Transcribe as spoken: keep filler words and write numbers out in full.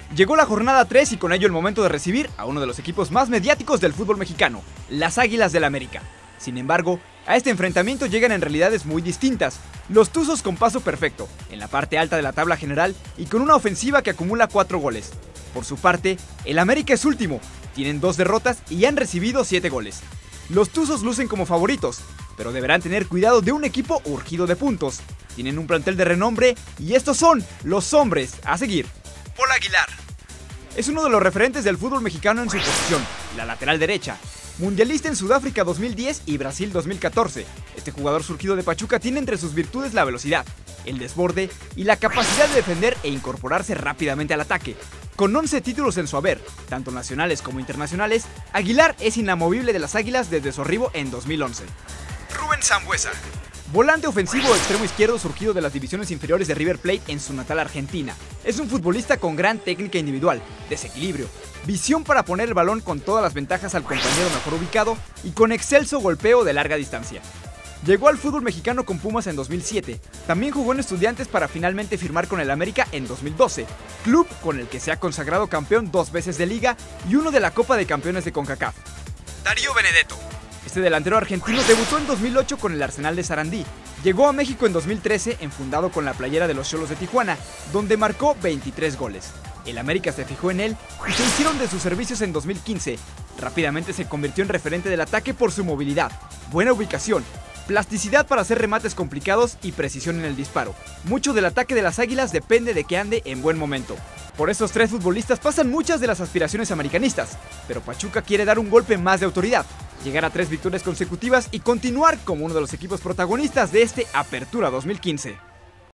Llegó la jornada tres y con ello el momento de recibir a uno de los equipos más mediáticos del fútbol mexicano, las Águilas del América. Sin embargo, a este enfrentamiento llegan en realidades muy distintas. Los Tuzos con paso perfecto, en la parte alta de la tabla general y con una ofensiva que acumula cuatro goles. Por su parte, el América es último, tienen dos derrotas y han recibido siete goles. Los Tuzos lucen como favoritos, pero deberán tener cuidado de un equipo urgido de puntos. Tienen un plantel de renombre y estos son los hombres a seguir. Paul Aguilar es uno de los referentes del fútbol mexicano en su posición, la lateral derecha. Mundialista en Sudáfrica dos mil diez y Brasil dos mil catorce, este jugador surgido de Pachuca tiene entre sus virtudes la velocidad, el desborde y la capacidad de defender e incorporarse rápidamente al ataque. Con once títulos en su haber, tanto nacionales como internacionales, Aguilar es inamovible de las Águilas desde su arribo en dos mil once. Rubén Sambueza, volante ofensivo o extremo izquierdo surgido de las divisiones inferiores de River Plate en su natal Argentina. Es un futbolista con gran técnica individual, desequilibrio, visión para poner el balón con todas las ventajas al compañero mejor ubicado y con excelso golpeo de larga distancia. Llegó al fútbol mexicano con Pumas en dos mil siete, también jugó en Estudiantes para finalmente firmar con el América en dos mil doce, club con el que se ha consagrado campeón dos veces de Liga y uno de la Copa de Campeones de CONCACAF. Darío Benedetto. Este delantero argentino debutó en dos mil ocho con el Arsenal de Sarandí. Llegó a México en dos mil trece enfundado con la playera de los Xolos de Tijuana, donde marcó veintitrés goles. El América se fijó en él y se hicieron de sus servicios en dos mil quince. Rápidamente se convirtió en referente del ataque por su movilidad, buena ubicación, plasticidad para hacer remates complicados y precisión en el disparo. Mucho del ataque de las Águilas depende de que ande en buen momento. Por estos tres futbolistas pasan muchas de las aspiraciones americanistas, pero Pachuca quiere dar un golpe más de autoridad, llegar a tres victorias consecutivas y continuar como uno de los equipos protagonistas de este Apertura dos mil quince.